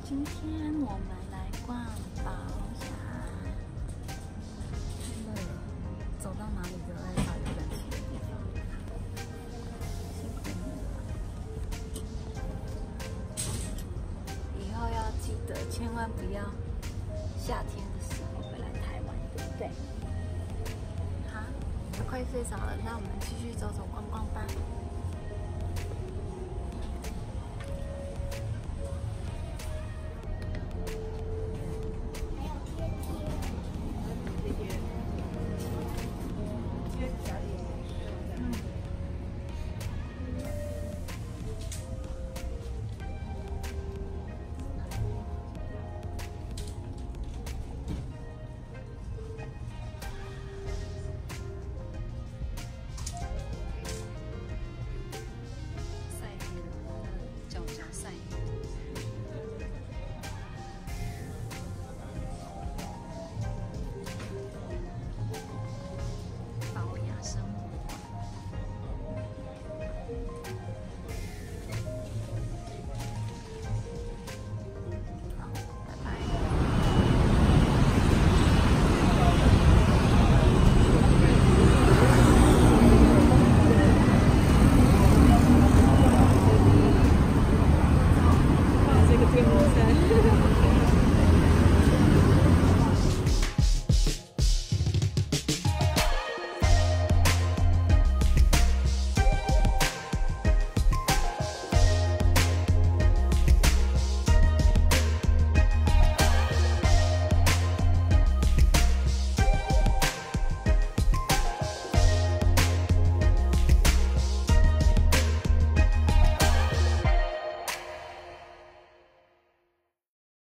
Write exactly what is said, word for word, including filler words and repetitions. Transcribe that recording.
今天我们来逛宝雅， 太累了，走到哪里都在找有人骑的地方。 辛苦你了。以后要记得，千万不要夏天的时候回来台湾，对不对？好，快睡着了，那我们继续走走逛逛吧。 这个电风扇。